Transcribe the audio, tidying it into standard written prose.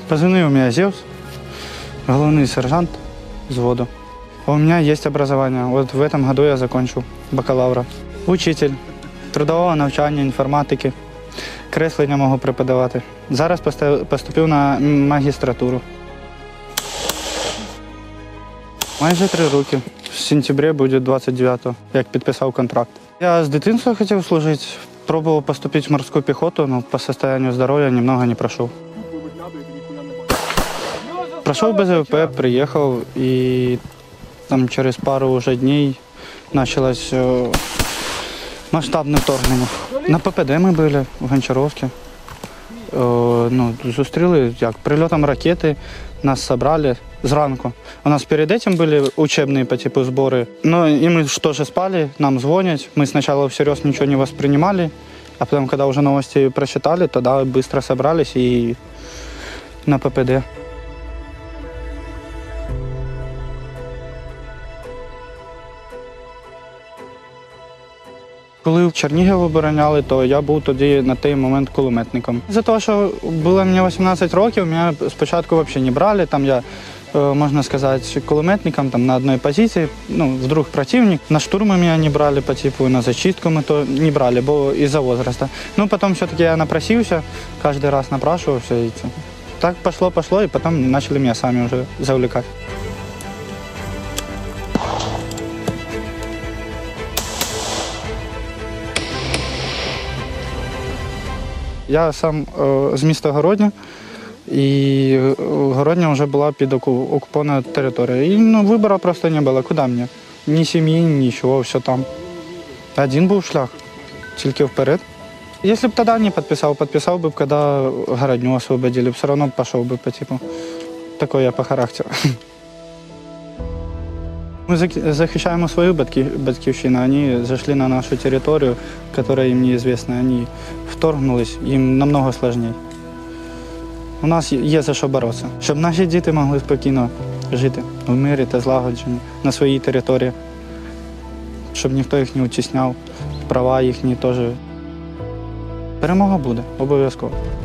Позывной у меня Зевс, головный сержант взвода. У меня есть образование. Вот в этом году я закончил бакалавра. Учитель трудового навчання, інформатики, креслення можу преподавати. Зараз поступив на магістратуру. Майже 3 роки. В сентябрі буде 29-го, як підписав контракт. Я з дитинства хотів служити. Пробував поступити в морську піхоту, але по стану здоров'я немного не пройшов. Пройшов БЗВП, приїхав і там через пару вже днів почалось масштабне вторгнення. На ППД ми були в Гончаровці. Зустріли прильотом ракети, нас зібрали зранку. У нас перед цим були учебні по типу збори. І ми теж спали, нам дзвонять. Ми спочатку всерйоз нічого не воспринимали, а потім, коли вже новості прочитали, тоді швидко зібрались і на ППД. Коли в Чернігів обороняли, то я був тоді на той момент кулеметником. За те, що було мені 18 років, мене спочатку взагалі не брали. Там я, можна сказати, кулеметником на одній позиції, вдруг противник. На штурми мене не брали, по типу, на зачистку ми то не брали, бо із-за возрасту. Потім все-таки я напросився, кожен раз напрашивався. І так пошло, і потім почали мене самі вже завлекати. Я сам з міста Городня, і Городня вже була під окупованою територією. І вибору просто не було. Куди мені? Ні сім'ї, нічого, все там. Один був шлях, тільки вперед. Якщо б тоді не підписав би, коли Городню освободили, все одно пішов би по типу. Такий я по характеру. Ми захищаємо свою батьківщину, вони зайшли на нашу територію, яка їм неізвісна. Вони вторгнулись, їм намного складніше. У нас є за що боротися, щоб наші діти могли спокійно жити в мирі та злагодженні на своїй території, щоб ніхто їх не утісняв, права їхні теж. Перемога буде, обов'язково.